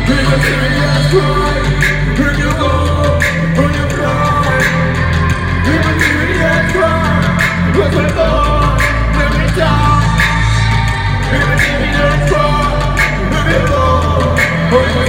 People serious cry, when you go, when you cry. People serious cry, when you go, when you die. People serious cry, when you go, when you